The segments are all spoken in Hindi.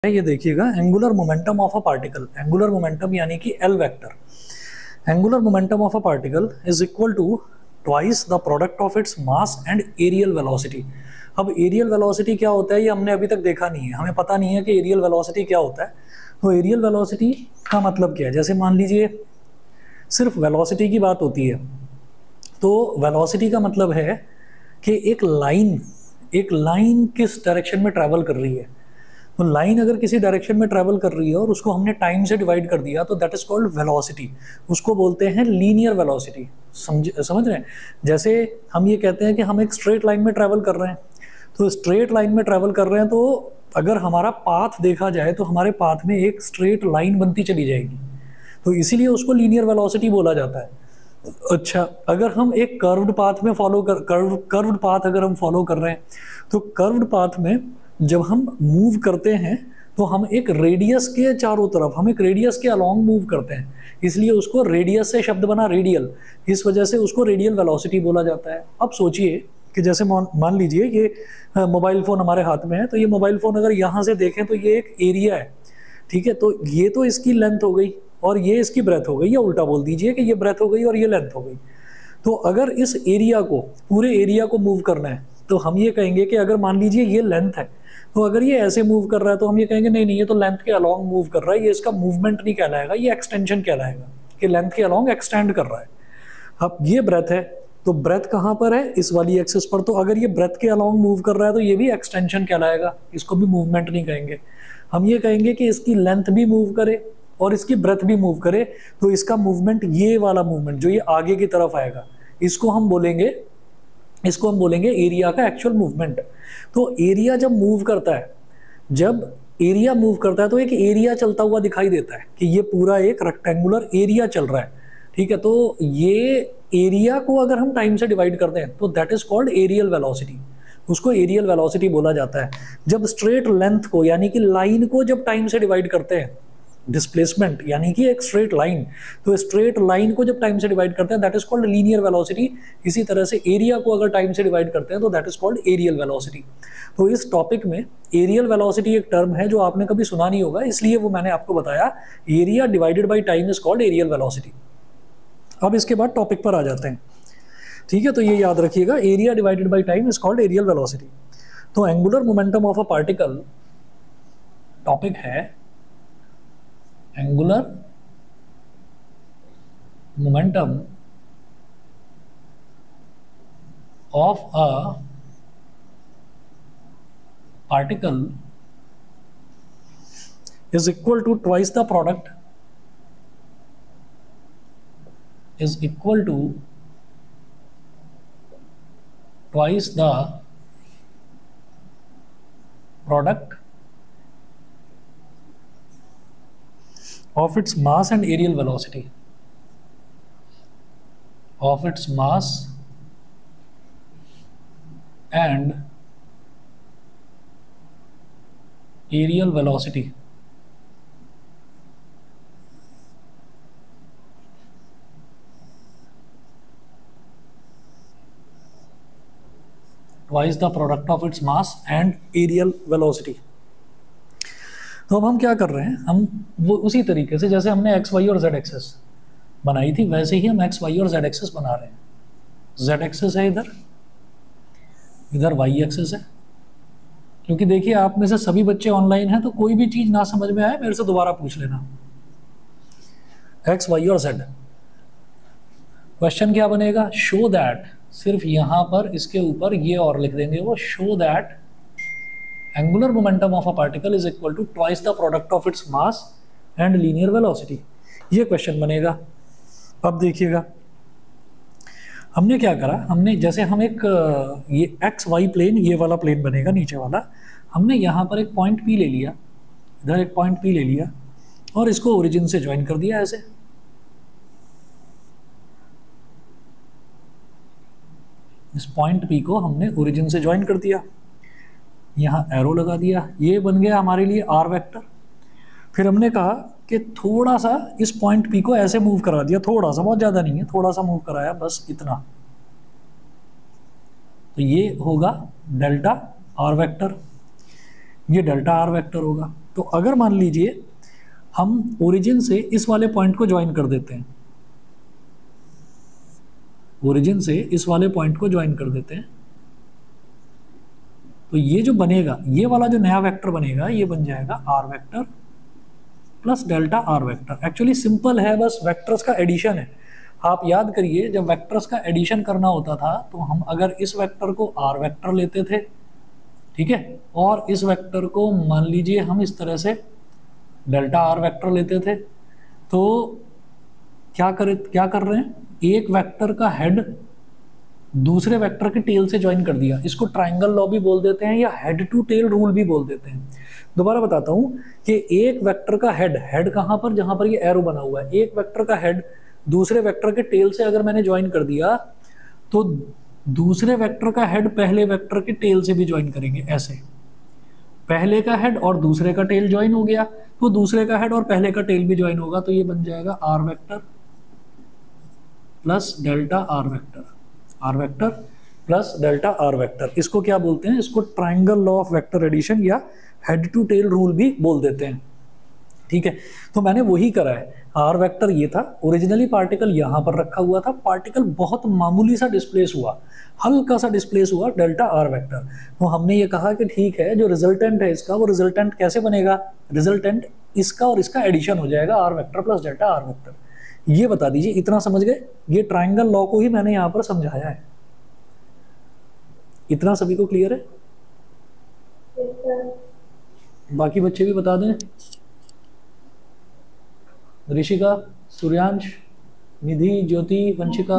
ये देखिएगा angular momentum of a particle, angular momentum यानी कि L vector. Angular momentum of a particle is equal to twice the product of its mass and aerial velocity. अब एरियल वेलोसिटी क्या होता है ये हमने अभी तक देखा नहीं है, हमें पता नहीं है कि एरियल वेलोसिटी क्या होता है। तो एरियल वेलोसिटी का मतलब क्या है, जैसे मान लीजिए सिर्फ वेलोसिटी की बात होती है तो वेलोसिटी का मतलब है कि एक लाइन किस डायरेक्शन में ट्रैवल कर रही है। तो लाइन अगर किसी डायरेक्शन में ट्रैवल कर रही है और उसको हमने टाइम से डिवाइड कर दिया तो दैट इज कॉल्ड वेलोसिटी। उसको बोलते हैं लीनियर वेलोसिटी। समझ रहे हैं? जैसे हम ये कहते हैं कि हम एक स्ट्रेट लाइन में ट्रैवल कर रहे हैं, तो स्ट्रेट लाइन में ट्रैवल कर रहे हैं तो अगर हमारा पाथ देखा जाए तो हमारे पाथ में एक स्ट्रेट लाइन बनती चली जाएगी, तो इसीलिए उसको लीनियर वेलोसिटी बोला जाता है। अच्छा, अगर हम एक कर्व्ड पाथ में कर्व्ड पाथ अगर हम फॉलो कर रहे हैं तो कर्व्ड पाथ में जब हम मूव करते हैं तो हम एक रेडियस के चारों तरफ, हम एक रेडियस के अलोंग मूव करते हैं, इसलिए उसको रेडियस से शब्द बना रेडियल, इस वजह से उसको रेडियल वेलोसिटी बोला जाता है। अब सोचिए कि जैसे मान लीजिए ये मोबाइल फ़ोन हमारे हाथ में है, तो ये मोबाइल फ़ोन अगर यहाँ से देखें तो ये एक एरिया है, ठीक है। तो ये तो इसकी लेंथ हो गई और ये इसकी ब्रेथ हो गई, या उल्टा बोल दीजिए कि ये ब्रेथ हो गई और ये लेंथ हो गई। तो अगर इस एरिया को, पूरे एरिया को मूव करना है तो हम ये कहेंगे कि अगर मान लीजिए ये लेंथ है, तो अगर ये ऐसे मूव कर रहा है तो हम ये कहेंगे नहीं नहीं, ये तो लेंथ के अलोंग मूव कर रहा है, ये इसका मूवमेंट नहीं कहलाएगा, ये एक्सटेंशन कहलाएगा कि लेंथ के अलोंग एक्सटेंड कर रहा है। अब ये ब्रेथ है, तो ब्रेथ कहाँ पर है, इस वाली एक्सिस पर, तो अगर ये ब्रेथ के अलोंग मूव कर रहा है तो ये भी एक्सटेंशन कहलाएगा, इसको भी मूवमेंट नहीं कहेंगे। हम ये कहेंगे कि इसकी लेंथ भी मूव करे और इसकी ब्रेथ भी मूव करे, तो इसका मूवमेंट, ये वाला मूवमेंट जो ये आगे की तरफ आएगा, इसको हम बोलेंगे एरिया का एक्चुअल मूवमेंट। तो एरिया जब मूव करता है, तो एक एरिया चलता हुआ दिखाई देता है कि ये पूरा एक रेक्टेंगुलर एरिया चल रहा है, ठीक है। तो ये एरिया को अगर हम टाइम से डिवाइड करते हैं तो that is called aerial velocity, उसको एरियल वेलोसिटी बोला जाता है। जब स्ट्रेट लेंथ को यानी कि लाइन को जब टाइम से डिवाइड करते हैं, डिस्प्लेसमेंट यानी कि एक स्ट्रेट लाइन, तो स्ट्रेट लाइन को जब टाइम से डिवाइड करते हैं that is called linear velocity. इसी तरह से एरिया को अगर टाइम से डिवाइड करते हैं तो that is called aerial velocity. तो इस टॉपिक में एरियल वेलोसिटी एक टर्म है जो आपने कभी सुना नहीं होगा, इसलिए वो मैंने आपको बताया। Area divided by time is called aerial velocity. अब इसके बाद टॉपिक पर आ जाते हैं, ठीक है। तो ये याद रखिएगा, area divided by time is called aerial velocity. तो angular momentum of a particle topic है angular momentum of a particle is equal to twice the product of its mass and areal velocity, of its mass and areal velocity. Twice the product of its mass and areal velocity. तो अब हम क्या कर रहे हैं, हम वो उसी तरीके से जैसे हमने एक्स वाई और जेड एक्सेस बनाई थी वैसे ही हम एक्स वाई और जेड एक्सेस बना रहे हैं। जेड एक्सेस है इधर वाई एक्सेस है। क्योंकि देखिए आप में से सभी बच्चे ऑनलाइन हैं, तो कोई भी चीज़ ना समझ में आए मेरे से दोबारा पूछ लेना। एक्स वाई और जेड, क्वेश्चन क्या बनेगा, शो दैट, सिर्फ यहाँ पर इसके ऊपर ये और लिख देंगे वो, show that angular momentum of a particle is equal to twice the product of its mass and linear velocity. ये क्वेश्चन बनेगा। अब देखिएगा हमने क्या करा, हमने जैसे हम एक ये एक्स वाई प्लेन, ये वाला प्लेन बनेगा नीचे वाला, हमने यहाँ पर एक पॉइंट पी ले लिया, इधर एक पॉइंट पी ले लिया और इसको ओरिजिन से ज्वाइन कर दिया ऐसे। इस पॉइंट पी को हमने ओरिजिन से ज्वाइन कर दिया, यहाँ एरो लगा दिया, ये बन गया हमारे लिए आर वेक्टर। फिर हमने कहा कि थोड़ा सा इस पॉइंट पी को ऐसे मूव करा दिया, थोड़ा सा, बहुत ज़्यादा नहीं है, थोड़ा सा मूव कराया, बस इतना, तो ये होगा डेल्टा आर वेक्टर, ये डेल्टा आर वेक्टर होगा। तो अगर मान लीजिए हम ओरिजिन से इस वाले पॉइंट को ज्वाइन कर देते हैं, ओरिजिन से इस वाले पॉइंट को ज्वाइन कर देते हैं, तो ये जो बनेगा, ये वाला जो नया वेक्टर बनेगा, ये बन जाएगा r vector plus delta r vector. Actually simple है, बस वेक्टर्स का एडिशन है। आप याद करिए, जब वेक्टर्स का एडिशन करना होता था तो हम अगर इस वेक्टर को आर वेक्टर लेते थे, ठीक है, और इस वेक्टर को मान लीजिए हम इस तरह से डेल्टा आर वेक्टर लेते थे, तो क्या कर रहे हैं, एक वेक्टर का हेड दूसरे वेक्टर के टेल से ज्वाइन कर दिया। इसको ट्राइंगल लॉ भी बोल देते हैं या हेड टू टेल रूल भी बोल देते हैं। दोबारा बताता हूं कि एक वेक्टर का हेड कहां पर, जहां पर ये एरो बना हुआ है, एक वेक्टर का हेड दूसरे वेक्टर के टेल से अगर मैंने ज्वाइन कर दिया तो दूसरे वेक्टर का हेड पहले वेक्टर के टेल से भी ज्वाइन करेंगे। ऐसे पहले का हेड और दूसरे का टेल ज्वाइन हो गया तो दूसरे का हेड और पहले का टेल भी ज्वाइन होगा, तो ये बन जाएगा r vector plus delta r vector, r vector plus delta r vector. इसको क्या बोलते हैं, इसको triangle law of vector addition या हेड टू टेल रूल भी बोल देते हैं। ठीक है, तो मैंने वही करा है। आर वेक्टर ये था, ओरिजिनली पार्टिकल यहां पर रखा हुआ था, पार्टिकल बहुत मामूली सा डिस्प्लेस हुआ, हल्का सा डिस्प्लेस हुआ डेल्टा आर वेक्टर। तो हमने ये कहा कि ठीक है, जो रिजल्टेंट है इसका, वो रिजल्टेंट कैसे बनेगा, रिजल्टेंट इसका और इसका एडिशन हो जाएगा, r vector plus delta r vector. ये बता दीजिए, इतना समझ गए? ये ट्राइंगल लॉ को ही मैंने यहां पर समझाया है। इतना सभी को क्लियर है? बाकी बच्चे भी बता दें। ऋषिका, सूर्यांश, निधि, ज्योति, वंशिका।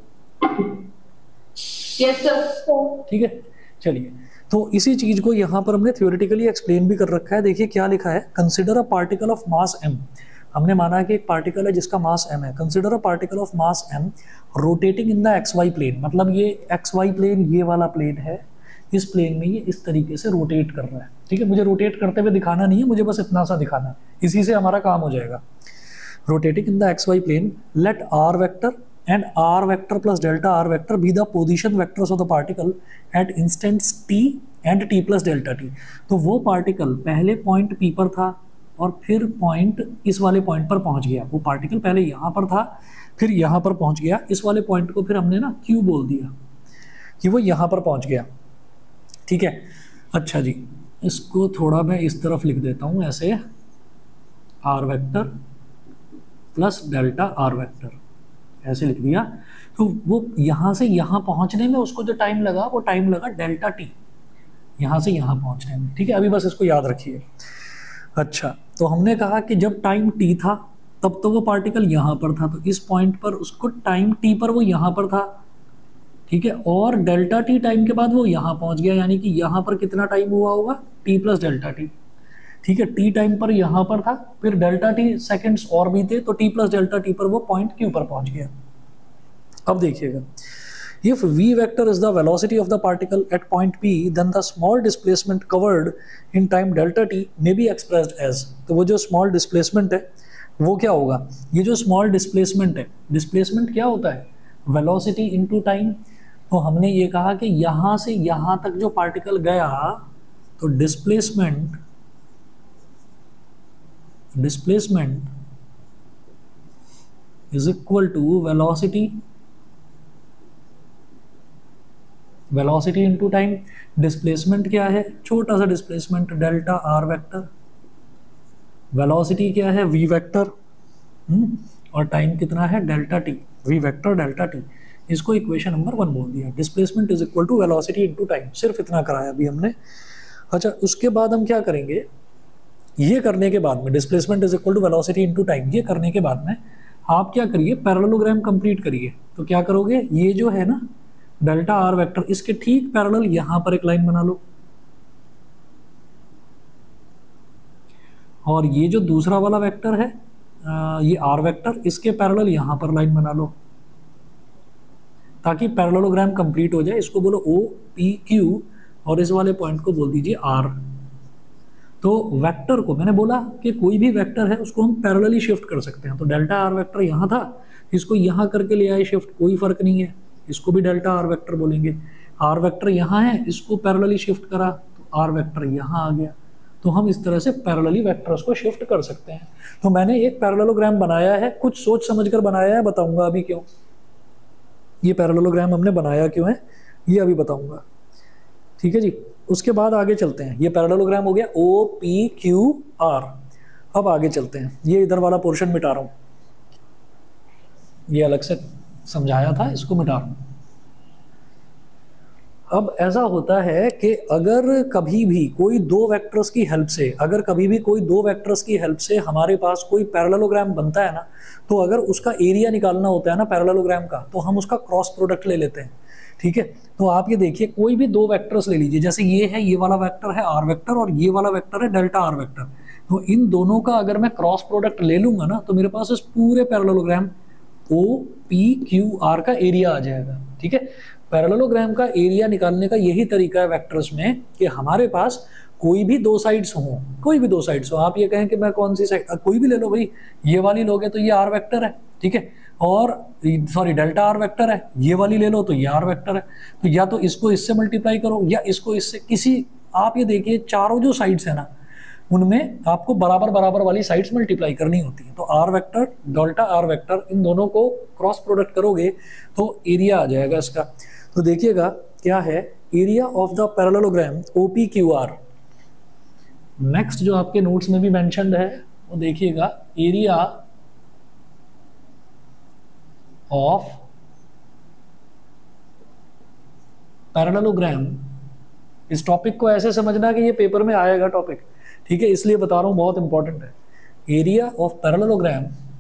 Yes sir. ठीक है, चलिए। तो इसी चीज को यहां पर हमने थ्योरेटिकली एक्सप्लेन भी कर रखा है। देखिए क्या लिखा है, consider a particle of mass m। हमने माना कि एक पार्टिकल है जिसका मास m है। Consider a particle of mass m rotating in the XY plane, मतलब ये XY प्लेन ये वाला प्लेन है, इस प्लेन में ये इस तरीके से रोटेट कर रहा है। ठीक है, मुझे रोटेट करते हुए दिखाना नहीं है, मुझे बस इतना सा दिखाना है, इसी से हमारा काम हो जाएगा। Rotating in the XY plane, let R vector and R vector plus delta R vector be the position vectors of the particle at instants t and t plus delta t। तो वो पार्टिकल पहले पॉइंट P पर था और फिर पॉइंट इस वाले पॉइंट पर पहुंच गया। वो पार्टिकल पहले यहाँ पर था, फिर यहाँ पर पहुंच गया। इस वाले पॉइंट को फिर हमने ना Q बोल दिया कि वो यहाँ पर पहुंच गया। ठीक है, अच्छा जी, इसको थोड़ा मैं इस तरफ लिख देता हूँ ऐसे, r vector plus delta r vector, ऐसे लिख दिया। तो वो यहाँ से यहाँ पहुँचने में उसको जो टाइम लगा, वो टाइम लगा डेल्टा टी, यहाँ से यहाँ पहुँचने में। ठीक है, अभी बस इसको याद रखिए। अच्छा, तो हमने कहा कि जब टाइम टी था तब तो वो पार्टिकल यहाँ पर था, तो इस पॉइंट पर उसको टाइम टी पर वो यहाँ पर था। ठीक है, और डेल्टा टी टाइम के बाद वो यहाँ पहुँच गया, यानी कि यहाँ पर कितना टाइम हुआ होगा, टी प्लस डेल्टा टी। ठीक है, टी टाइम पर यहाँ पर था, फिर डेल्टा टी सेकंड्स और भी थे, तो टी प्लस डेल्टा टी पर वो पॉइंट क्यू पर पहुंच गया। अब देखिएगा, if v vector is the velocity of the particle at point p, then the small displacement covered in time delta t may be expressed as. तो वो जो स्मॉल डिस्प्लेसमेंट है वो क्या होगा, ये जो स्मॉल डिस्प्लेसमेंट है, डिस्प्लेसमेंट क्या होता है, वेलोसिटी इनटू टाइम। तो हमने ये कहा कि यहाँ से यहाँ तक जो पार्टिकल गया, तो displacement is equal to velocity into time। Displacement क्या है, छोटा सा displacement delta r vector, velocity क्या है v वेक्टर, और टाइम कितना है delta t, v vector delta t. इसको इक्वेशन नंबर 1 बोल दिया। Displacement is equal to velocity into time, सिर्फ इतना कराया अभी हमने। अच्छा, उसके बाद हम क्या करेंगे, ये करने के बाद में displacement is equal to velocity into time, ये करने के बाद में आप क्या करिए, पैरेललोग्राम कंप्लीट करिए। तो क्या करोगे, ये जो है ना डेल्टा आर वेक्टर, इसके ठीक पैरेलल यहाँ पर एक लाइन बना लो, और ये जो दूसरा वाला वेक्टर है ये आर वेक्टर, इसके पैरेलल यहाँ पर लाइन बना लो, ताकि पैरेललोग्राम कंप्लीट हो जाए। इसको बोलो ओ पी क्यू और इस वाले पॉइंट को बोल दीजिए आर। तो वेक्टर को मैंने बोला कि कोई भी वेक्टर है उसको हम पैरेलली शिफ्ट कर सकते हैं। तो डेल्टा आर वेक्टर यहाँ था, इसको यहाँ करके ले आए शिफ्ट, कोई फर्क नहीं है, इसको भी डेल्टा आर वेक्टर बोलेंगे। आर वेक्टर यहाँ है, इसको पैरेलली शिफ्ट करा तो आर वेक्टर यहाँ आ गया। तो हम इस तरह से पैरेलली वेक्टर्स को शिफ्ट कर सकते हैं। तो मैंने एक पैरेललोग्राम बनाया है, कुछ सोच समझकर बनाया है, बताऊंगा अभी क्यों। ये पैरेललोग्राम हमने बनाया क्यों है ये अभी बताऊंगा, ठीक है जी। उसके बाद आगे चलते हैं। ये पैरेललोग्राम हो गया ओ पी क्यू आर। अब आगे चलते हैं, ये इधर वाला पोर्शन मिटा रहा हूं, ये अलग से समझाया था, इसको मिटा रहा हूं। अब ऐसा होता है कि अगर कभी भी कोई दो वेक्टर्स की हेल्प से हमारे पास कोई पैरेललोग्राम बनता है ना, तो अगर उसका एरिया निकालना होता है ना पैरेललोग्राम का, तो हम उसका क्रॉस प्रोडक्ट ले लेते हैं, ठीक है। तो आप ये देखिए, कोई भी दो वेक्टर्स ले लीजिए, जैसे ये है, ये वाला वेक्टर है आर वेक्टर और ये वाला वेक्टर है डेल्टा आर वेक्टर। तो इन दोनों का अगर मैं क्रॉस प्रोडक्ट ले लूंगा ना, तो मेरे पास इस पूरे parallelogram O P Q R का एरिया आ जाएगा, ठीक है। पैरेललोग्राम का एरिया निकालने का यही तरीका है वेक्टर्स में कि हमारे पास कोई भी दो साइड्स हो, आप ये कहें कि मैं कौन सी साइड, कोई भी ले लो भाई, ये वाली लोगे तो ये आर वेक्टर है, ठीक है, और सॉरी डेल्टा आर वेक्टर है, ये वाली ले लो तो ये आर वेक्टर है। तो या तो इसको इससे मल्टीप्लाई करो या इसको इससे, किसी, आप ये देखिए चारों जो साइड्स है ना, उनमें आपको बराबर बराबर वाली साइड्स मल्टीप्लाई करनी होती है। तो r vector delta r vector, इन दोनों को क्रॉस प्रोडक्ट करोगे तो एरिया आ जाएगा इसका। तो देखिएगा क्या है, area of the parallelogram OPQR। Next जो आपके नोट्स में भी मेंशन्ड है वो देखिएगा, एरिया ऑफ पैरेललोग्राम। इस टॉपिक को ऐसे समझना कि ये पेपर में आएगा टॉपिक, ठीक है, इसलिए बता रहा हूं, बहुत इंपॉर्टेंट है। Area of parallelogram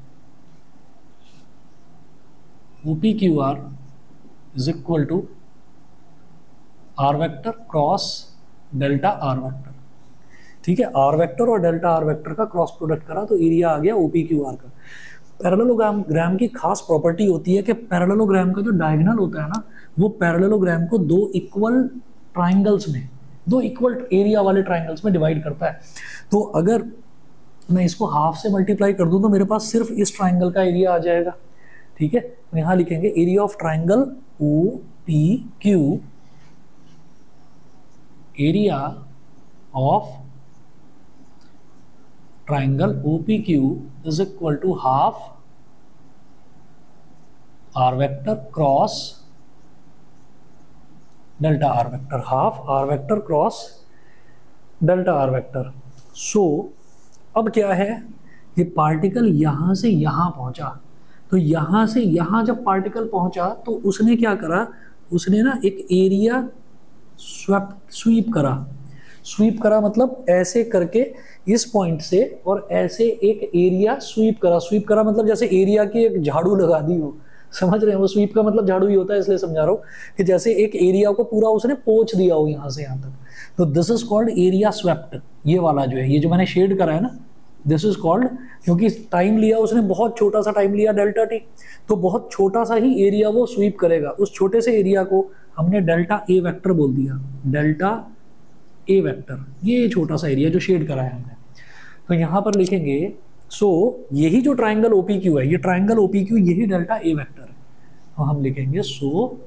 OPQR is equal to r vector cross delta r vector, ठीक है। आर वेक्टर और डेल्टा आर वेक्टर का क्रॉस प्रोडक्ट करा तो एरिया आ गया OPQR का। पैरेललोग्राम की खास प्रॉपर्टी होती है कि पैरेललोग्राम का जो डायगोनल होता है ना, वो पैरेललोग्राम को दो इक्वल ट्राइंगल्स में, दो इक्वल एरिया वाले ट्राइंगल्स में डिवाइड करता है। तो अगर मैं इसको हाफ से मल्टीप्लाई कर दूं तो मेरे पास सिर्फ इस ट्राइंगल का एरिया आ जाएगा, ठीक है। तो यहां लिखेंगे area of triangle OPQ, area of triangle OPQ is equal to half r vector cross delta r vector, half r vector cross delta r vector. So अब क्या है, ये पार्टिकल यहां से यहां पहुंचा, तो यहां से यहां जब पार्टिकल पहुंचा तो उसने क्या करा, उसने ना एक एरिया स्वीप करा मतलब ऐसे करके इस पॉइंट से और ऐसे एक एरिया स्वीप करा मतलब जैसे एरिया की एक झाड़ू लगा दी हो, समझ रहे हैं। वो स्वीप का मतलब झाड़ू ही होता है, इसलिए समझा रहा हूँ कि जैसे एक एरिया को पूरा उसने पोंछ दिया हो यहाँ से यहाँ तक। तो this is called area swept. ये वाला जो है, ये जो मैंने शेड करा है ना, दिस इज कॉल्ड, क्योंकि टाइम लिया उसने, बहुत छोटा सा टाइम लिया डेल्टा टी, तो बहुत छोटा सा ही एरिया वो स्वीप करेगा। उस छोटे से एरिया को हमने डेल्टा ए वेक्टर बोल दिया, डेल्टा ए वेक्टर, ये छोटा सा एरिया जो शेड करा है हमने। तो यहाँ पर लिखेंगे, सो यही जो ट्राइंगल OPQ है, ये ट्राइंगल OPQ यही डेल्टा ए वेक्टर है। तो हम लिखेंगे so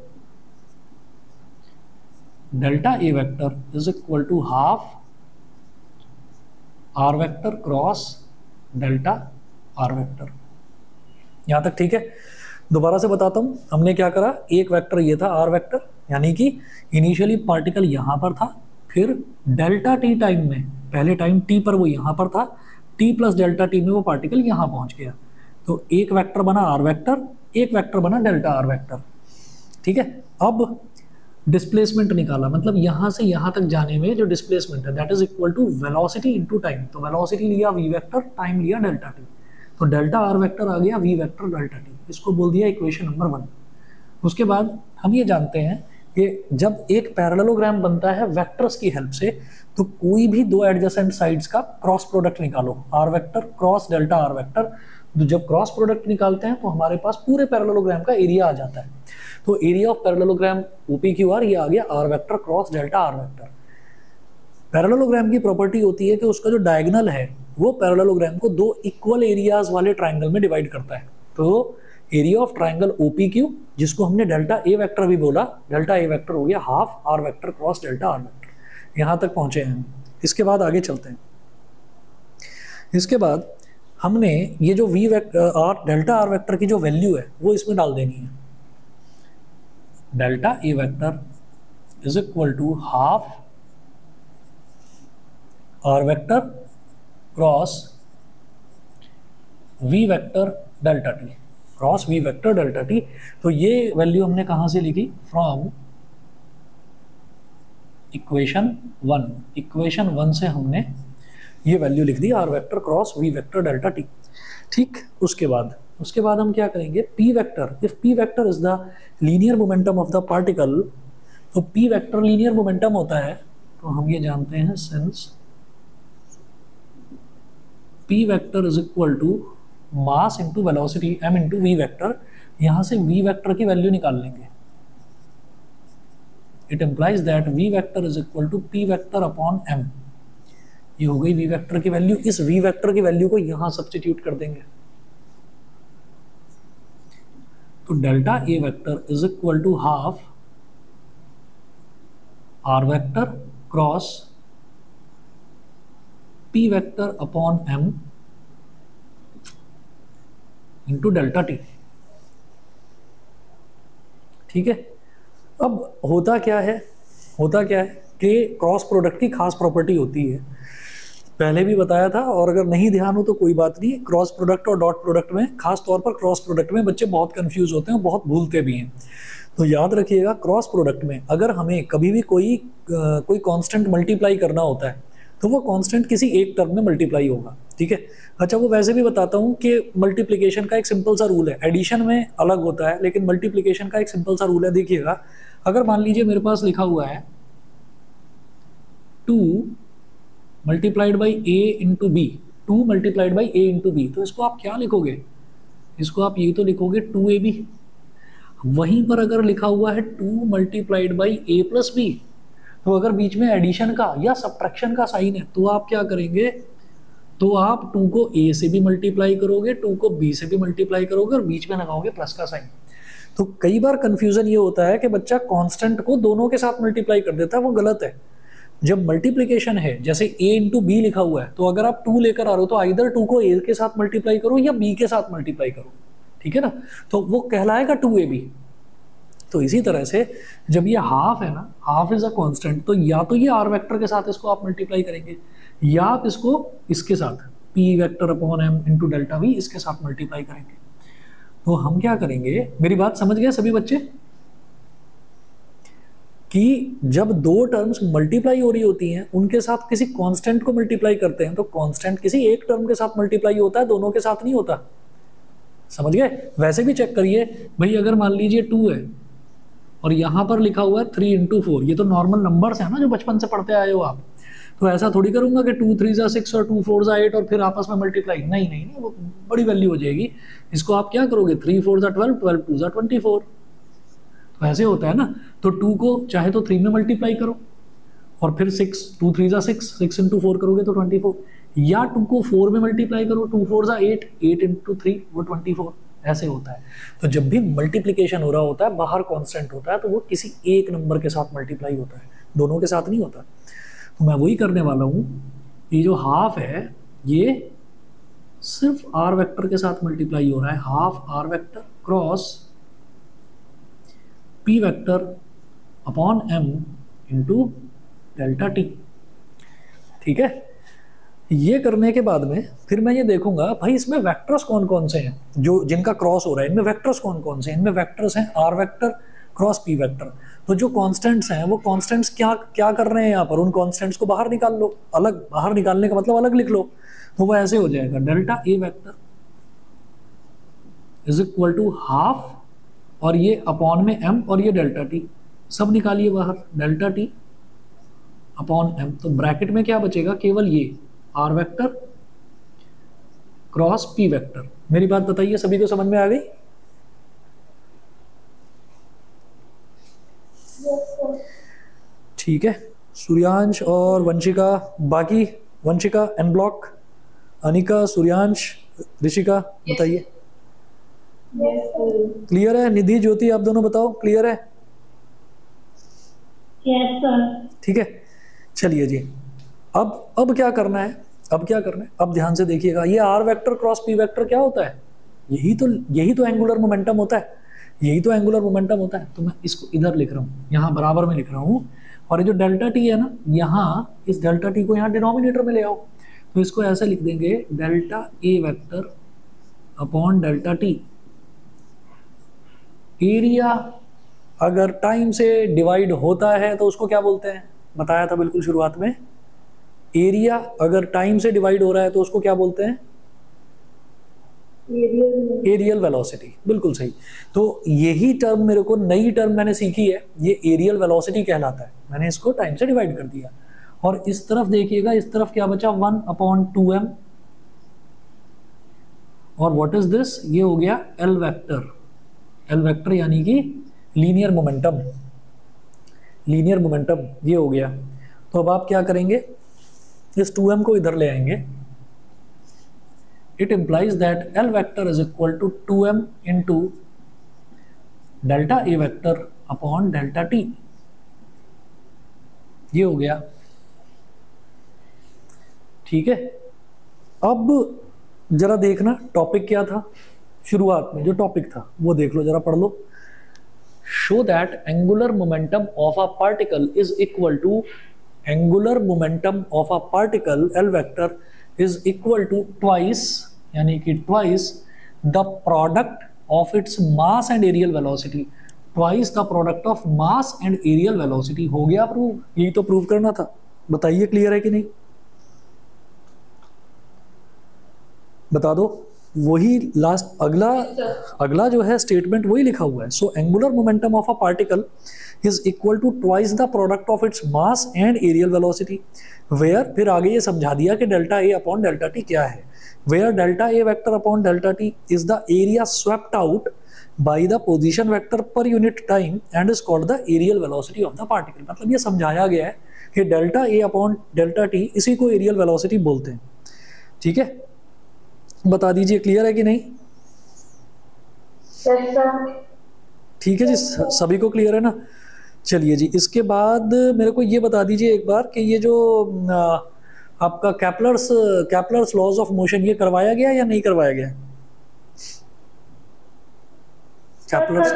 delta A vector is equal to half r vector cross delta r vector. यहां तक ठीक है। दोबारा से बताता हूं, हमने क्या करा, एक वेक्टर ये था आर वेक्टर, यानी कि इनिशियली पार्टिकल यहां पर था, फिर डेल्टा टी टाइम में, पहले टाइम टी पर वो यहां पर था, टी प्लस डेल्टा टी में वो पार्टिकल यहां पहुंच गया। तो एक वेक्टर बना आर वेक्टर, एक वेक्टर बना डेल्टा आर वेक्टर, ठीक है। अब डिस्प्लेसमेंट निकाला, मतलब यहां से यहां तक जाने में जो डिस्प्लेसमेंट है that is equal to velocity into time. तो वेलोसिटी लिया v वेक्टर, टाइम लिया डेल्टा टी, तो डेल्टा आर वेक्टर आ गया v वेक्टर डेल्टा टी। इसको बोल दिया इक्वेशन नंबर 1। उसके बाद हम ये जानते हैं कि जब एक पैरेललोग्राम बनता है वेक्टर्स की हेल्प से, तो कोई भी दो एडजेसेंट साइड्स का क्रॉस प्रोडक्ट निकालो, r vector cross delta r vector. तो जब क्रॉस प्रोडक्ट निकालते हैं तो हमारे पास पूरे पैरेललोग्राम का एरिया आ जाता है। तो एरिया ऑफ पैरेललोग्राम OPQR ये आ गया r vector cross delta r vector. Parallelogram की प्रॉपर्टी होती है कि उसका जो डायगोनल है वो पैरेललोग्राम को दो इक्वल एरियाज वाले ट्राइंगल में डिवाइड करता है। तो एरिया ऑफ ट्राइंगल OPQ, जिसको हमने डेल्टा ए वेक्टर भी बोला, डेल्टा ए वेक्टर हो गया half r vector cross delta r vector. यहाँ तक पहुंचे हैं। इसके बाद आगे चलते हैं। इसके बाद हमने ये जो v vector r delta r vector की जो वैल्यू है वो इसमें डाल देनी है। Delta A vector is equal to half r vector cross v vector delta t, cross v vector delta t. तो ये वैल्यू हमने कहां से लिखी? From equation 1। इक्वेशन 1 से हमने ये वैल्यू लिख दी, r vector cross v vector delta T. ठीक, उसके बाद हम क्या करेंगे? P vector, if p vector is the linear momentum of the particle, तो पी वेक्टर लीनियर मोमेंटम होता है, तो हम ये जानते हैं since p vector is equal to mass into velocity m into v vector. यहां से वी वेक्टर की वैल्यू निकाल लेंगे। It implies that v vector is equal to p vector upon m। ये हो गई वी वेक्टर की वैल्यू। इस वी वेक्टर की वैल्यू को यहां सब्स्टिट्यूट कर देंगे, तो delta A vector is equal to half r vector cross p vector upon m into delta T. ठीक है, अब होता क्या है कि क्रॉस प्रोडक्ट की खास प्रॉपर्टी होती है, पहले भी बताया था, और अगर नहीं ध्यान हो तो कोई बात नहीं। क्रॉस प्रोडक्ट और डॉट प्रोडक्ट में, खास तौर पर क्रॉस प्रोडक्ट में बच्चे बहुत कंफ्यूज होते हैं, बहुत भूलते भी हैं। तो याद रखिएगा, क्रॉस प्रोडक्ट में अगर हमें कभी भी कोई कांस्टेंट मल्टीप्लाई करना होता है तो वो कांस्टेंट किसी एक टर्म में मल्टीप्लाई होगा। ठीक है, अच्छा वो वैसे भी बताता हूँ कि मल्टीप्लिकेशन का एक सिंपल सा रूल है, एडिशन में अलग होता है लेकिन मल्टीप्लिकेशन का एक सिंपल सा रूल है। देखिएगा, अगर मान लीजिए मेरे पास लिखा हुआ है 2 multiplied by A into B, 2 multiplied by A into B, तो इसको आप क्या लिखोगे? इसको आप ये तो लिखोगे 2ab। वहीं पर अगर लिखा हुआ है 2 multiplied by A plus B, तो अगर बीच में एडिशन का या सब्ट्रैक्शन का साइन है तो आप क्या करेंगे? तो आप 2 को a से भी मल्टीप्लाई करोगे, 2 को b से भी मल्टीप्लाई करोगे और बीच में लगाओगे प्लस का साइन। तो कई बार कंफ्यूजन ये होता है कि बच्चा कांस्टेंट को दोनों के साथ मल्टीप्लाई कर देता है, वो गलत है। जब मल्टीप्लिकेशन है, जैसे a इंटू बी लिखा हुआ है, तो अगर आप 2 लेकर आ रहे हो तो आइदर 2 को a के साथ मल्टीप्लाई करो या b के साथ मल्टीप्लाई करो। ठीक है ना, तो वो कहलाएगा 2ab। तो इसी तरह से जब ये हाफ है ना, हाफ इज अ कांस्टेंट, तो या तो ये आर वेक्टर के साथ इसको आप मल्टीप्लाई करेंगे या आप इसको इसके साथ p vector upon m into delta v इसके साथ मल्टीप्लाई करेंगे। तो हम क्या करेंगे, मेरी बात समझ गए सभी बच्चे, कि जब दो टर्म्स मल्टीप्लाई हो रही होती हैं उनके साथ किसी कांस्टेंट को मल्टीप्लाई करते हैं तो कांस्टेंट किसी एक टर्म के साथ मल्टीप्लाई होता है, दोनों के साथ नहीं होता। समझ गए? वैसे भी चेक करिए भाई, अगर मान लीजिए 2 है और यहाँ पर लिखा हुआ है 3 इंटू 4, ये तो नॉर्मल नंबर्स हैं ना जो बचपन से पढ़ते आए हो आप, तो ऐसा थोड़ी करूंगा कि 2 3 6 और 2 4 8 और फिर आपस में मल्टीप्लाई, नहीं नहीं, वो बड़ी वैल्यू हो जाएगी। इसको आप क्या करोगे? 3 4 12, 12 2 24, तो ऐसे होता है ना। तो 2 को चाहे तो 3 में मल्टीप्लाई करो और फिर 6, 2 3 6, 6 इंटू 4 करोगे तो 24, या 2 को 4 में मल्टीप्लाई करो, 2 4 8, 8 इंटू 3 वो 24, ऐसे होता है। तो जब भी मल्टीप्लिकेशन हो रहा होता है, बाहर कांस्टेंट होता है, तो वो किसी एक नंबर के साथ मल्टीप्लाई होता है, दोनों के साथ नहीं होता। तो मैं वही करने वाला हूँ, ये जो हाफ है ये सिर्फ आर वेक्टर के साथ मल्टीप्लाई हो रहा है, half r vector cross p vector upon m into delta T. ठीक है, ये करने के बाद में फिर मैं ये देखूंगा भाई इसमें वेक्टर्स कौन कौन से हैं जो जिनका क्रॉस हो रहा है, इनमें वेक्टर्स कौन कौन से हैं। इनमें वेक्टर्स हैं r vector cross p vector. तो जो कांस्टेंट्स हैं वो कांस्टेंट्स क्या क्या कर रहे हैं यहाँ पर, उन कांस्टेंट्स को बाहर निकाल लो, अलग, बाहर निकालने का मतलब अलग लिख लो, तो वो ऐसे हो जाएगा delta A vector is equal to half, और ये अपॉन में m और ये डेल्टा टी, सब निकालिए बाहर, डेल्टा टी अपॉन m। तो ब्रैकेट में क्या बचेगा? केवल ये r vector cross p vector. मेरी बात बताइए, सभी को समझ में आ गई? ठीक है, सूर्यांश और वंशिका, बाकी वंशिका एन ब्लॉक, अनिका, सूर्यांश, ऋषिका बताइए। क्लियर है? निधि, ज्योति, आप दोनों बताओ, क्लियर है? Yes sir. ठीक है, चलिए जी। अब क्या करना है अब क्या करना है, अब ध्यान से देखिएगा, ये r vector cross p vector क्या होता है, यही तो एंगुलर मोमेंटम होता है, यही तो एंगुलर मोमेंटम होता है। तो मैं इसको इधर लिख रहा हूँ, यहाँ बराबर में लिख रहा हूँ, और ये जो डेल्टा टी है ना, यहाँ इस डेल्टा टी को यहाँ डिनोमिनेटर में ले आओ, तो इसको ऐसे लिख देंगे delta A vector upon delta t. Area अगर टाइम से डिवाइड होता है तो उसको क्या बोलते हैं, बताया था बिल्कुल शुरुआत में, एरिया अगर टाइम से डिवाइड हो रहा है तो उसको क्या बोलते हैं, एरियल वेलोसिटी। बिल्कुल सही। तो यही टर्म मेरे को, नई टर्म मैंने सीखी है, ये एरियल वेलोसिटी कहलाता है, मैंने इसको टाइम से डिवाइड कर दिया। और इस तरफ देखिएगा, इस तरफ क्या बचा, 1/2m, और व्हाट इज दिस, ये हो गया एल वेक्टर, एल वेक्टर यानी कि लीनियर मोमेंटम, लीनियर मोमेंटम ये हो गया। तो अब आप क्या करेंगे, इस 2m को इधर ले आएंगे, it implies that L vector is equal to 2m into delta A vector upon delta t। ये हो गया, ठीक है। अब जरा देखना टॉपिक क्या था, शुरुआत में जो टॉपिक था वो देख लो, जरा पढ़ लो। Show that angular momentum of a particle is equal to, angular momentum of a particle l vector is equal to twice, यानी कि twice the product of its mass and aerial velocity, twice the product of mass and aerial velocity. हो गया प्रूव, यही तो प्रूव करना था, बताइए क्लियर है कि नहीं, बता दो। वही लास्ट अगला जो है स्टेटमेंट वही लिखा हुआ है। So angular momentum of a particle is equal to twice the product of its mass and aerial velocity, where, फिर आगे ये समझा दिया कि delta A upon delta t क्या है, where delta A vector upon delta T is the area swept out by the position vector per unit time and is called the aerial velocity of the particle. मतलब ये समझाया गया है कि delta A upon delta t, इसी को एरियल वेलोसिटी बोलते हैं, ठीक है। बता दीजिए क्लियर है कि नहीं, ठीक है जी, सभी को क्लियर है ना। चलिए जी, इसके बाद मेरे को ये बता दीजिए एक बार कि ये जो आपका कैपलर्स लॉज ऑफ मोशन ये करवाया गया या नहीं करवाया गया, कैपलर्स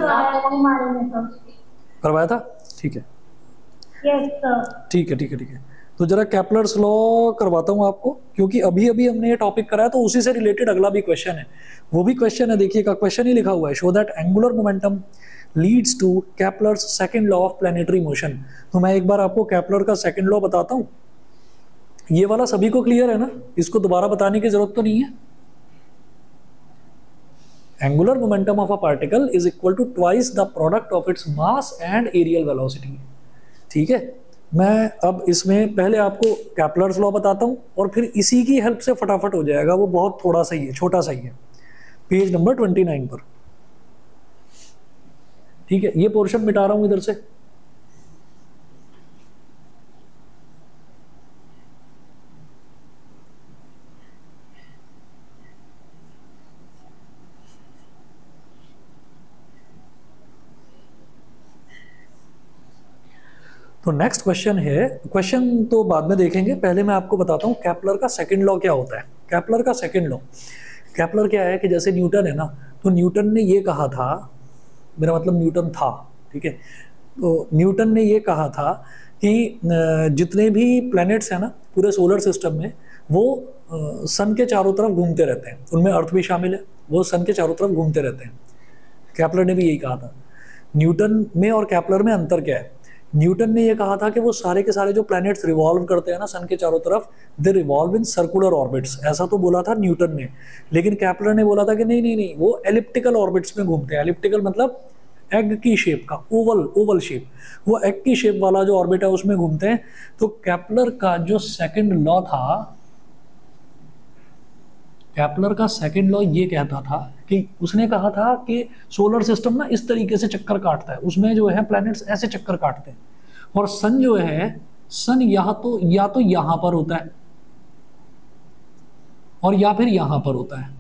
करवाया था, ठीक है, ठीक है, ठीक है, ठीक है। तो जरा कैपलर्स लॉ करवाता हूँ आपको, क्योंकि अभी अभी हमने ये टॉपिक कराया, तो उसी से रिलेटेड अगला भी क्वेश्चन है, वो भी क्वेश्चन है, देखिएगा क्वेश्चन ही लिखा हुआ है, show that angular momentum leads to Kepler's second law of planetary motion. तो मैं एक बार आपको कैपलर का सेकंड लॉ बताता हूँ, ये वाला सभी को क्लियर है ना, इसको दोबारा बताने की जरूरत तो नहीं है। Angular momentum of a particle is equal to twice the product of its mass and aerial velocity, ठीक है। मैं अब इसमें पहले आपको कैपलर्स लॉ बताता हूं, और फिर इसी की हेल्प से फटाफट हो जाएगा, वो बहुत थोड़ा सा ही है, छोटा सा ही है, पेज नंबर 29 पर, ठीक है। ये पोर्शन मिटा रहा हूं इधर से, तो नेक्स्ट क्वेश्चन है, क्वेश्चन तो बाद में देखेंगे, पहले मैं आपको बताता हूँ कैपलर का सेकंड लॉ क्या होता है। कैपलर का सेकंड लॉ, कैपलर क्या है कि जैसे न्यूटन है ना, तो न्यूटन ने ये कहा था, मेरा मतलब न्यूटन था, ठीक है, तो न्यूटन ने ये कहा था कि जितने भी प्लैनेट्स हैं ना पूरे सोलर सिस्टम में, वो सन के चारों तरफ घूमते रहते हैं, उनमें अर्थ भी शामिल है, वो सन के चारों तरफ घूमते रहते हैं। कैपलर ने भी यही कहा था। न्यूटन में और कैपलर में अंतर क्या है, न्यूटन ने यह कहा था कि वो सारे के सारे जो प्लैनेट्स रिवॉल्व करते हैं ना सन के चारों तरफ, they revolve in circular orbits, ऐसा तो बोला था न्यूटन ने। लेकिन कैपलर ने बोला था कि नहीं नहीं नहीं, वो एलिप्टिकल ऑर्बिट्स में घूमते हैं। एलिप्टिकल मतलब एग की शेप का, ओवल शेप, वो एग की शेप वाला जो ऑर्बिट है उसमें घूमते हैं। तो कैपलर का जो सेकंड लॉ था, कैपलर का सेकंड लॉ ये कहता था कि उसने कहा था कि सोलर सिस्टम ना इस तरीके से चक्कर काटता है, उसमें जो है प्लैनेट्स ऐसे चक्कर काटते हैं, और सन जो है, सन या तो यहां पर होता है और या फिर यहां पर होता है,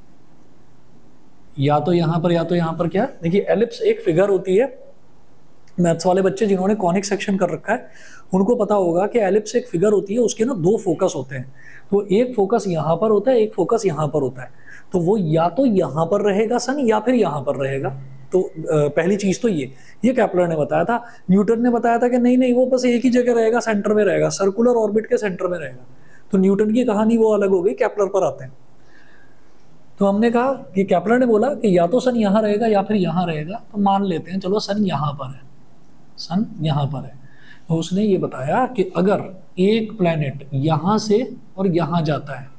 या तो यहां पर या तो यहां पर। क्या देखिए, एलिप्स एक फिगर होती है, मैथ्स वाले बच्चे जिन्होंने कॉनिक सेक्शन कर रखा है उनको पता होगा कि एलिप्स एक फिगर होती है, उसके ना दो फोकस होते हैं। तो एक फोकस यहाँ पर होता है, एक फोकस यहाँ पर होता है। तो वो या तो यहाँ पर रहेगा सन या फिर यहाँ पर रहेगा। तो पहली चीज तो ये केपलर ने बताया था। न्यूटन ने बताया था कि नहीं नहीं, वो बस एक ही जगह रहेगा, सेंटर में रहेगा, सर्कुलर ऑर्बिट के सेंटर में रहेगा। तो न्यूटन की कहानी वो अलग हो गई, केपलर पर आते हैं। तो हमने कहा कि केपलर ने बोला कि या तो सन यहाँ रहेगा या फिर यहाँ रहेगा। तो मान लेते हैं चलो सन यहाँ पर है, सन यहाँ पर है। तो उसने ये बताया कि अगर एक प्लैनेट यहाँ से और यहाँ जाता है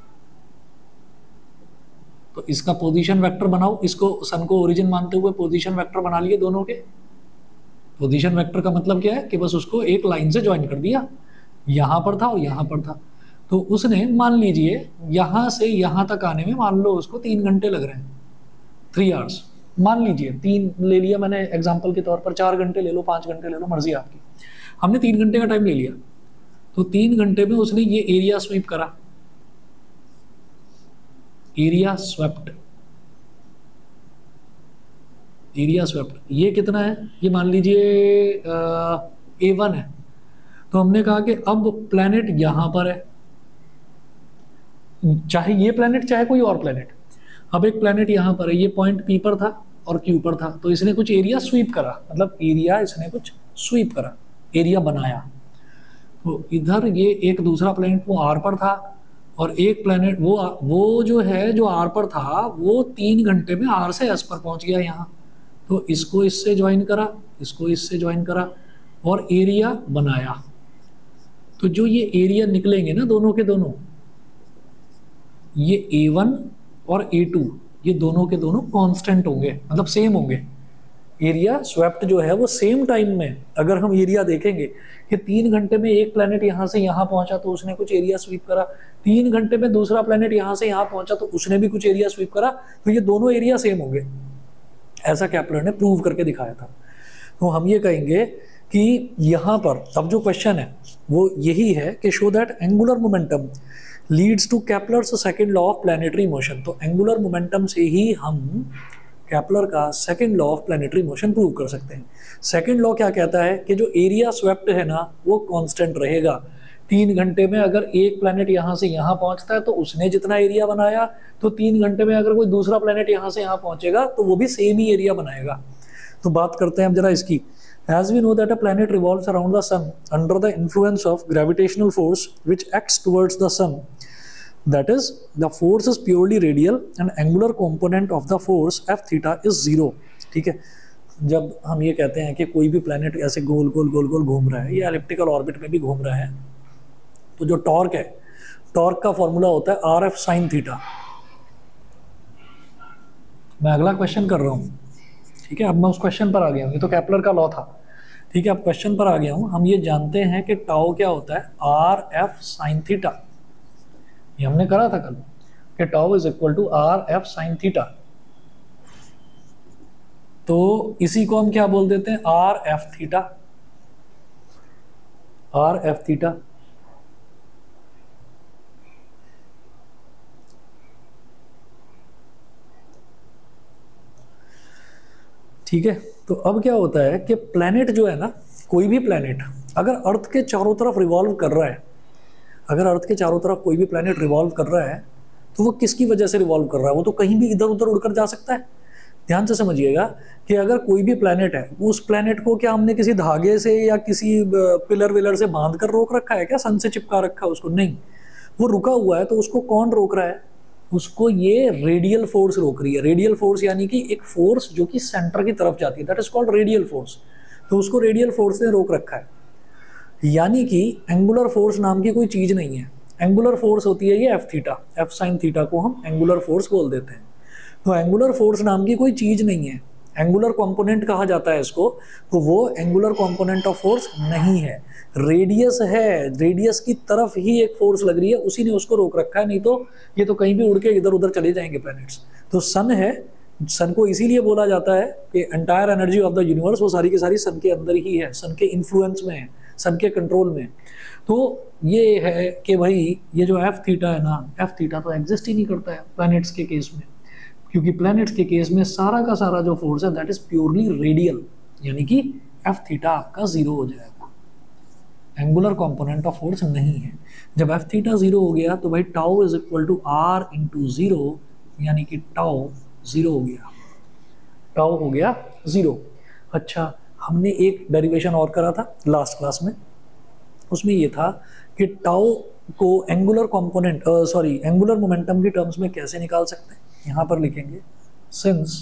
तो इसका पोजीशन वेक्टर बनाओ। इसको सन को ओरिजिन मानते हुए पोजीशन वेक्टर बना लिए दोनों के। पोजीशन वेक्टर का मतलब क्या है कि बस उसको एक लाइन से ज्वाइन कर दिया, यहाँ पर था और यहाँ पर था। तो उसने मान लीजिए यहाँ से यहाँ तक आने में मान लो उसको 3 घंटे लग रहे हैं, 3 आवर्स मान लीजिए। 3 ले लिया मैंने एग्जाम्पल के तौर पर, 4 घंटे ले लो, 5 घंटे ले लो, मर्जी आपकी। हमने 3 घंटे का टाइम ले लिया। तो 3 घंटे में उसने ये एरिया स्वीप करा, एरिया स्वेप्ट, एरिया स्वेप्ट। ये कितना है? ये मान लीजिए A1 है। तो हमने कहा कि अब प्लैनेट यहां पर है, चाहे ये प्लैनेट चाहे कोई और प्लैनेट। अब एक प्लैनेट यहां पर है, ये पॉइंट P पर था और Q पर था। तो इसने कुछ एरिया स्वीप करा, मतलब एरिया इसने कुछ स्वीप करा, एरिया बनाया। तो इधर ये एक दूसरा प्लैनेट वो R पर था और एक प्लैनेट वो जो है जो R पर था वो 3 घंटे में R से S पर पहुंच गया यहाँ। तो इसको इससे ज्वाइन करा, इसको इससे ज्वाइन करा और एरिया बनाया। तो जो ये एरिया निकलेंगे ना दोनों के दोनों, ये A1 और A2 ये दोनों के दोनों कांस्टेंट होंगे, मतलब सेम होंगे। एरिया स्वेप्ट जो है वो सेम टाइम में, अगर हम एरिया देखेंगे कि 3 घंटे में एक प्लैनेट यहाँ से यहाँ पहुंचा तो उसने कुछ एरिया स्वीप करा, 3 घंटे में दूसरा प्लैनेट यहाँ से यहाँ पहुंचा तो उसने भी कुछ एरिया स्वीप करा। तो ये दोनों एरिया सेम होंगे, ऐसा केपलर ने प्रूव करके दिखाया था। तो हम ये कहेंगे कि यहाँ पर अब जो क्वेश्चन है वो यही है कि show that angular momentum leads to Kepler's second law of planetary motion. तो एंगुलर मोमेंटम से ही हम केपलर का second law of planetary motion prove कर सकते हैं। सेकंड लॉ क्या कहता है कि जो एरिया स्वेप्ट है ना वो कांस्टेंट रहेगा। 3 घंटे में अगर एक प्लैनेट यहाँ से यहाँ पहुंचता है तो उसने जितना एरिया बनाया, तो 3 घंटे में अगर कोई दूसरा प्लैनेट यहाँ से यहाँ पहुंचेगा तो वो भी सेम ही एरिया बनाएगा। तो बात करते हैं अब जरा इसकी। As we know that a planet revolves around the sun under the influence of gravitational force which acts towards the sun, that is, the force is purely radial and angular component of the force f theta is 0। ठीक है, जब हम ये कहते हैं कि कोई भी प्लैनेट ऐसे गोल गोल गोल गोल घूम रहा है या एलिप्टिकल ऑर्बिट में भी घूम रहा है, तो जो टॉर्क है, टॉर्क का फॉर्मूला होता है RF साइन थीटा। मैं अगला क्वेश्चन कर रहा हूँ, ठीक है। अब मैं उस क्वेश्चन पर आ गया हूँ, ये तो केपलर का लॉ था, ठीक है। अब क्वेश्चन पर आ गया हूँ। हम ये जानते हैं कि टाउ क्या होता है, RF साइन थीटा। ये हमने करा था कल कि tau is equal to RF sine theta. तो इसी को हम क्या बोल देते हैं, RF थीटा, RF थीटा। ठीक है। तो अब क्या होता है कि प्लैनेट जो है ना, कोई भी प्लैनेट अगर अर्थ के चारों तरफ रिवॉल्व कर रहा है, अगर अर्थ के चारों तरफ कोई भी प्लैनेट रिवॉल्व कर रहा है तो वो किसकी वजह से रिवॉल्व कर रहा है, वो तो कहीं भी इधर उधर उड़कर जा सकता है। ध्यान से समझिएगा कि अगर कोई भी प्लैनेट है, उस प्लैनेट को क्या हमने किसी धागे से या किसी पिलर विलर से बांध कर रोक रखा है क्या, सन से चिपका रखा है उसको? नहीं, वो रुका हुआ है। तो उसको कौन रोक रहा है? उसको ये रेडियल फोर्स रोक रही है। रेडियल फोर्स यानी कि एक फोर्स जो कि सेंटर की तरफ जाती है, that is called radial force. तो उसको रेडियल फोर्स ने रोक रखा है। यानी कि एंगुलर फोर्स नाम की कोई चीज नहीं है। एंगुलर फोर्स होती है ये F theta, F sine theta को हम एंगुलर फोर्स बोल देते हैं। तो एंगुलर फोर्स नाम की कोई चीज नहीं है, एंगुलर कंपोनेंट कहा जाता है इसको। तो वो एंगुलर कंपोनेंट ऑफ फोर्स नहीं है, रेडियस है। रेडियस की तरफ ही एक फोर्स लग रही है, उसी ने उसको रोक रखा है। नहीं तो ये तो कहीं भी उड़ के इधर उधर चले जाएंगे प्लैनेट्स। तो सन है, सन को इसीलिए बोला जाता है कि entire energy of the universe वो सारी की सारी सन के अंदर ही है, सन के इन्फ्लुएंस में है, सन के कंट्रोल में। तो ये है कि भाई ये जो एफ थीटा है ना, एफ थीटा तो एग्जिस्ट ही नहीं करता है प्लैनेट्स के केस में, क्योंकि प्लैनेट्स के केस में सारा का सारा जो फोर्स है दैट इज प्योरली रेडियल, यानी कि एफ थीटा आपका 0 हो जाएगा, एंगुलर कंपोनेंट ऑफ फोर्स नहीं है। जब एफ थीटा 0 हो गया तो भाई tau is equal to R into 0, यानी कि टाउ 0 हो गया, टाउ हो गया 0। अच्छा, हमने एक डेरिवेशन और करा था लास्ट क्लास में, उसमें ये था कि टाउ को एंगुलर कंपोनेंट एंगुलर मोमेंटम की टर्म्स में कैसे निकाल सकते हैं। यहां पर लिखेंगे since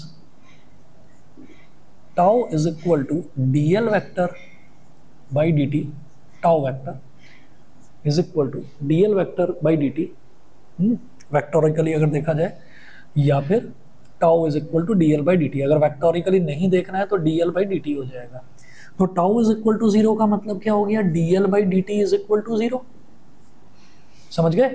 tau is equal to dl vector by dt, tau vector is equal to dl vector by dt, vectorically अगर देखा जाए, या फिर tau is equal to dl by dt। अगर वेक्टोरिकली नहीं देखना है तो dl बाई dt हो जाएगा। तो टाउ इज इक्वल टू 0 का मतलब क्या हो गया, dl by dt is equal to 0। समझ गए,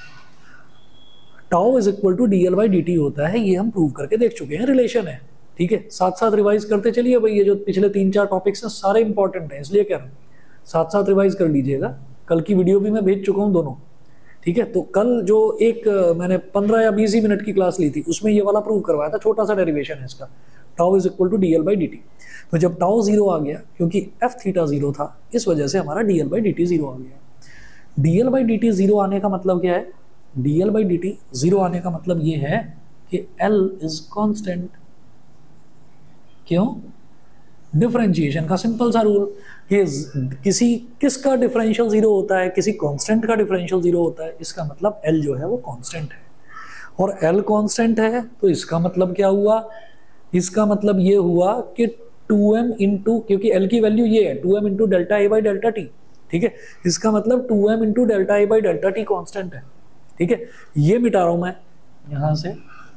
tau is equal to dl by dt होता है, ये हम प्रूव करके देख चुके हैं, रिलेशन है। ठीक है, साथ साथ रिवाइज करते चलिए भाई, ये जो पिछले 3-4 टॉपिक्स हैं सारे इंपॉर्टेंट हैं, इसलिए कह रहा हूँ साथ साथ रिवाइज कर लीजिएगा। कल की वीडियो भी मैं भेज चुका हूँ दोनों। ठीक है, तो कल जो एक मैंने 15 या 20 ही मिनट की क्लास ली थी, उसमें ये वाला प्रूव करवाया था, छोटा सा डेरिवेशन है इसका, tau is equal to dl by dt। तो जब टाउ 0 आ गया, क्योंकि एफ थीटा 0 था, इस वजह से हमारा dl बाई dt 0 आ गया। dl बाई dt 0 आने का मतलब क्या है, dl बाई dt 0 आने का मतलब ये है कि L इज कांस्टेंट। क्यों, डिफरेंशिएशन का सिंपल सा रूल कि किसका डिफरेंशियल 0 होता है, किसी कांस्टेंट का डिफरेंशियल 0 होता है, इसका मतलब L जो है वो कांस्टेंट है। और L कांस्टेंट है तो इसका मतलब क्या हुआ, इसका मतलब ये हुआ कि 2m इंटू, क्योंकि L की वैल्यू ये है 2m into delta A by delta T. ठीक है, इसका मतलब 2m into delta A by delta T constant है। ठीक है, ये मिटा रहा हूं मैं यहां से,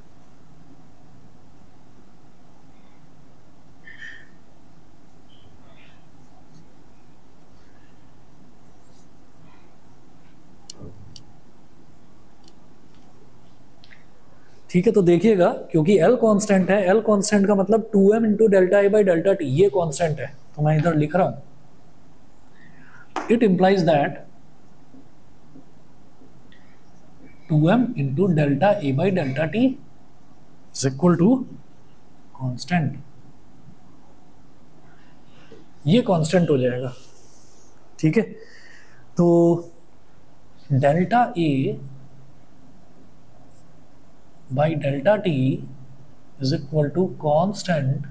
ठीक है। तो देखिएगा, क्योंकि L कांस्टेंट है, L कांस्टेंट का मतलब 2m into delta A by delta T, ये कांस्टेंट है, तो मैं इधर लिख रहा हूं, it implies that 2m into delta A by delta T is equal to constant, ये कांस्टेंट हो जाएगा। ठीक है, तो delta A by delta T is equal to constant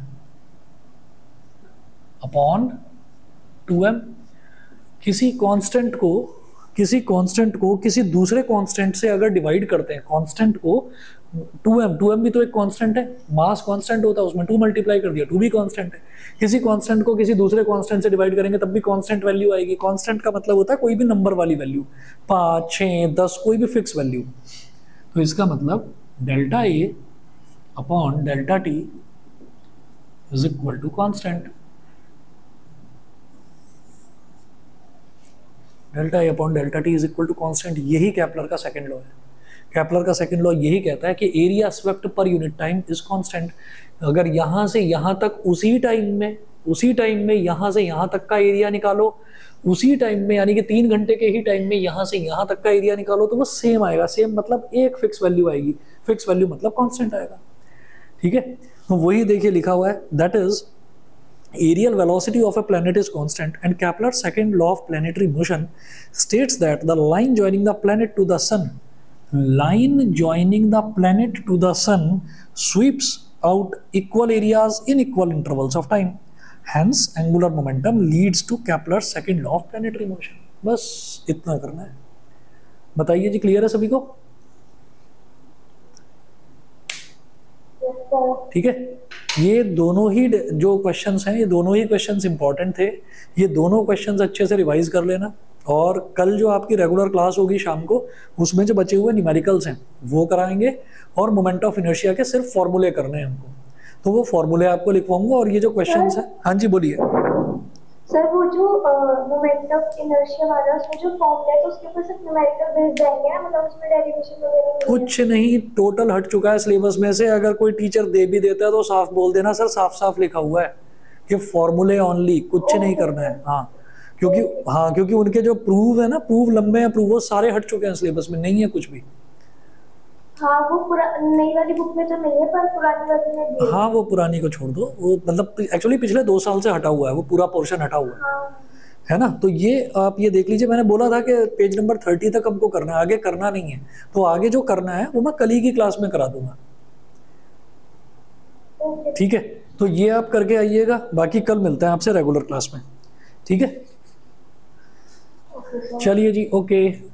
upon 2m। किसी कांस्टेंट को किसी दूसरे कांस्टेंट से अगर डिवाइड करते हैं, कांस्टेंट को 2m भी तो एक कांस्टेंट है, मास कांस्टेंट होता है, उसमें 2 मल्टीप्लाई कर दिया, 2 भी कांस्टेंट है। किसी कांस्टेंट को किसी दूसरे कांस्टेंट से डिवाइड करेंगे तब भी कांस्टेंट वैल्यू आएगी। कांस्टेंट का मतलब होता है कोई भी नंबर वाली वैल्यू, 5, 6, 10, कोई भी फिक्स वैल्यू। तो इसका मतलब delta A upon delta T is equal to constant. Delta A upon delta T is equal to constant, यही केपलर का सेकंड लॉ है। केपलर का सेकंड लॉ यही कहता है कि area swept per unit time is constant. अगर यहां से यहां तक उसी टाइम में यहां से यहां तक का एरिया निकालो, उसी टाइम में, यानी कि 3 घंटे के ही टाइम में यहां से यहां तक का एरिया निकालो, तो वो सेम आएगा। सेम मतलब एक फिक्स वैल्यू आएगी, फिक्स वैल्यू मतलब कांस्टेंट आएगा। ठीक है, तो वही देखिए लिखा हुआ है, that is aerial velocity of a planet is constant, and Kepler's second law of planetary motion states that the line joining the planet to the sun sweeps out equal areas in equal intervals of time. Hence angular momentum leads to Kepler's second law of planetary motion. बस इतना करना है। बताइए जी, क्लियर है सभी को? ठीक है, ये दोनों ही जो क्वेश्चंस हैं, ये दोनों ही क्वेश्चंस इंपॉर्टेंट थे। ये दोनों क्वेश्चंस अच्छे से रिवाइज कर लेना, और कल जो आपकी रेगुलर क्लास होगी शाम को, उसमें जो बचे हुए न्यूमेरिकल्स हैं वो कराएंगे, और मोमेंट ऑफ इनर्शिया के सिर्फ फॉर्मूले करने हैं हमको, तो वो फॉर्मूले आपको लिखवाऊंगा। और ये जो क्वेश्चंस हैं, हाँ जी बोलिए सर। वो जो मोमेंट ऑफ इनर्शिया वाला, उसमें जो फॉर्मूला है, तो उसके ऊपर सिर्फ न्यूमेरिकल बेस्ड रहेंगे ना, मतलब उसमें डेरिवेशन वगैरह कुछ नहीं, टोटल हट चुका है सिलेबस में से। अगर कोई टीचर दे भी देता है तो साफ बोल देना, सर साफ साफ लिखा हुआ है कि फॉर्मूले ओनली, कुछ नहीं करना है। क्योंकि उनके जो प्रूव है ना, प्रूव लंबे हैं, प्रूव वो सारे हट चुके हैं सिलेबस में, नहीं है कुछ भी। हाँ वो पूरा नई वाली बुक में तो नहीं है पर पुरानी वाली में भी है। हाँ वो पुरानी को छोड़ दो, वो मतलब एक्चुअली पिछले 2 साल से हटा हुआ है, वो पूरा पोर्शन हटा हुआ हाँ है ना। तो ये आप ये देख लीजिए, मैंने बोला था कि पेज नंबर 30 तक हमको करना है, आगे करना नहीं है। तो आगे जो करना है वो मैं कल ही की क्लास में करा दूंगा, ओके। ठीक है। तो ये आप करके आइएगा, बाकी कल मिलते हैं आपसे रेगुलर क्लास में, ठीक है। Okay sir. चलिए जी, ओके।